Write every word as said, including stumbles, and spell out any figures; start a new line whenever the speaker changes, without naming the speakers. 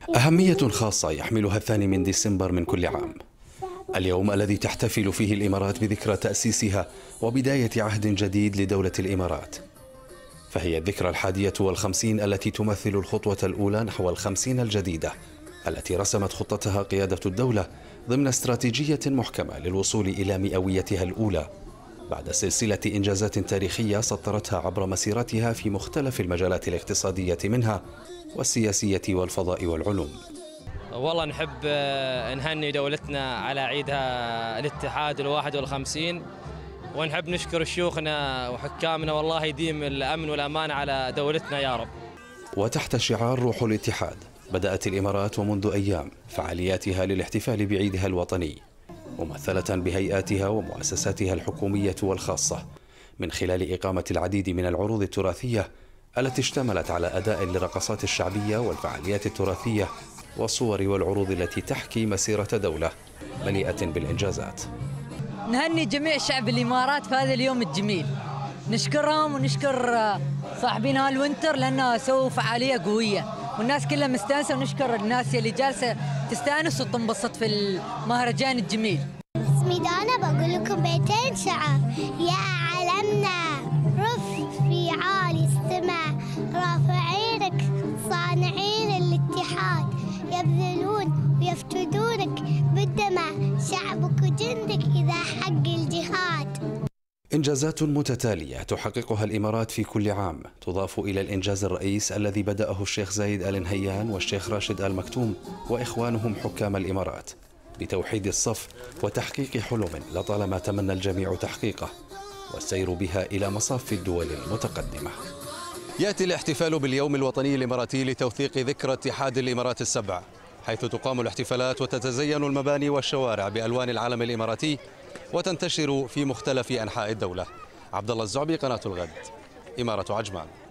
أهمية خاصة يحملها الثاني من ديسمبر من كل عام، اليوم الذي تحتفل فيه الإمارات بذكرى تأسيسها وبداية عهد جديد لدولة الإمارات. فهي الذكرى الحادية والخمسين التي تمثل الخطوة الأولى نحو الخمسين الجديدة التي رسمت خطتها قيادة الدولة ضمن استراتيجية محكمة للوصول إلى مئويتها الأولى بعد سلسلة إنجازات تاريخية سطرتها عبر مسيرتها في مختلف المجالات الاقتصادية منها والسياسية والفضاء والعلوم.
والله نحب نهني دولتنا على عيدها الاتحاد الواحد والخمسين، ونحب نشكر شيوخنا وحكامنا، والله يديم الأمن والأمان على دولتنا يا رب.
وتحت شعار روح الاتحاد بدأت الإمارات ومنذ أيام فعالياتها للاحتفال بعيدها الوطني، ممثلة بهيئاتها ومؤسساتها الحكومية والخاصة من خلال إقامة العديد من العروض التراثية التي اشتملت على أداء للرقصات الشعبية والفعاليات التراثية والصور والعروض التي تحكي مسيرة دولة مليئة بالإنجازات.
نهني جميع شعب الإمارات في هذا اليوم الجميل، نشكرهم ونشكر صاحبين هالوينتر لأنه سووا فعالية قوية والناس كلها مستانسة، ونشكر الناس اللي جالسة تستانس وتنبسط في المهرجان الجميل.
اسمي دانا، بقول لكم بيتين شعر. يا علمنا رف في عالي السماء، رافعينك صانعين الاتحاد، يبذلون ويفتدونك بالدماء، شعبك وجندك إذا حق الجهاد.
إنجازات متتالية تحققها الإمارات في كل عام تضاف إلى الإنجاز الرئيس الذي بدأه الشيخ زايد آل نهيان والشيخ راشد آل مكتوم وإخوانهم حكام الإمارات بتوحيد الصف وتحقيق حلم لطالما تمنى الجميع تحقيقه والسير بها إلى مصاف الدول المتقدمة. يأتي الاحتفال باليوم الوطني الإماراتي لتوثيق ذكرى اتحاد الإمارات السبع، حيث تقام الاحتفالات وتتزين المباني والشوارع بألوان العلم الإماراتي وتنتشر في مختلف أنحاء الدولة. عبد الله الزعبي، قناة الغد، إمارة عجمان.